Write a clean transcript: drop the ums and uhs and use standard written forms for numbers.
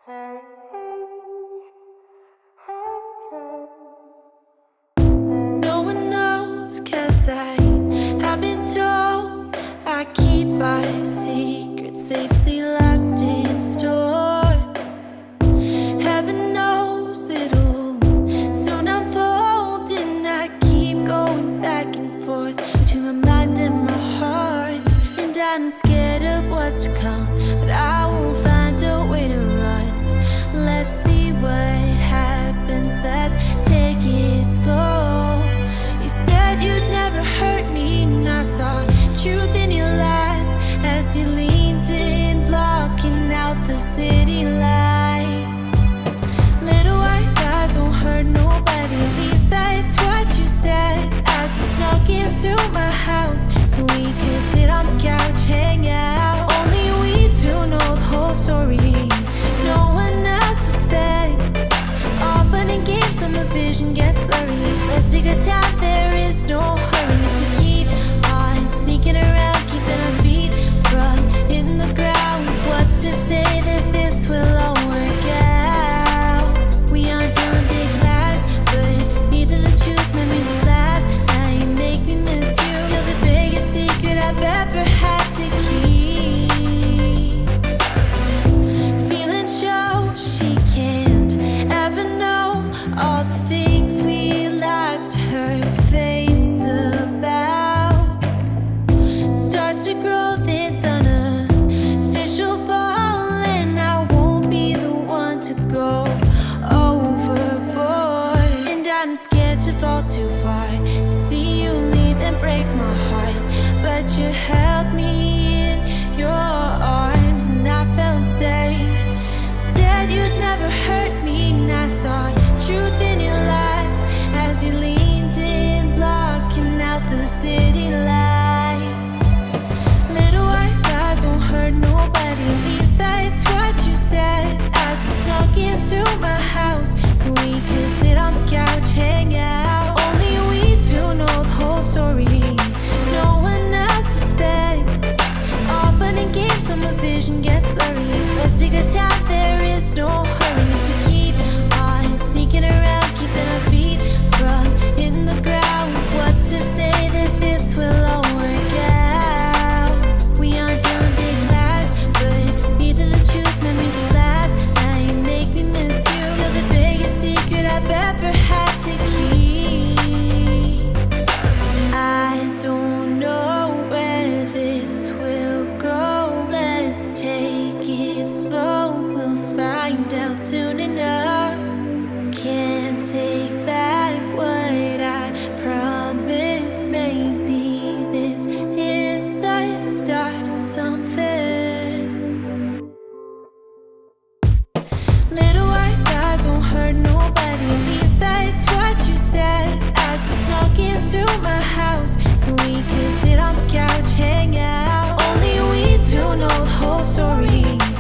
No one knows, 'cause I haven't told. I keep my secrets safely locked in store. Heaven knows it'll soon unfold, and I keep going back and forth between my mind and my heart. And I'm scared of what's to come, but I won't find a way to run. Let's see what happens, let's take it slow. You said you'd never hurt me, and I saw truth in your lies as you leaned in, blocking out the city lights. Little white lies won't hurt nobody, at least that's what you said, as you snuck into my house so we could sit on the couch, hang out. Only we two know the whole story, no one else suspects. All fun and games, so my vision gets blurry. Let's take our time, there is no hurry. If we keep on sneaking around, keeping our feet from in the ground, what's to say that this will all work out? We aren't telling big lies, but neither the truth, memories of last. Now you make me miss you. You're the biggest secret I've ever had to keep. Feeling shows she can't ever know all the things we lied to her face about. Starts to grow this unofficial fall, and I won't be the one to go overboard. And I'm scared to fall too far, to see you leave and break my heart. But you held me in your arms, and I felt safe. Said you'd never hurt me, and I saw truth in your lies as you leaned in, blocking out the city lights. Little white lies won't hurt nobody, at least that's what you said, as you snuck into my house so we could sit on the couch, hang out. Only we two know the whole story, no one else suspects. All fun and games, so my vision gets blurry. Let's take our time, there is no hurry. If we keep on sneaking around, keeping our feet from in the ground, what's to say that this will all work out? We aren't telling big lies, but neither the truth, memories of last. Now you make me miss you. You're the biggest secret I've ever had to keep. I don't know where this will go. Let's take it slow, we'll find out soon enough. Can't take back what I promised. Maybe this is the start of something. Little white lies won't hurt nobody, at least that's what you said, as you snuck into my house so we could sit on the couch, hang out. Only we two know the whole story,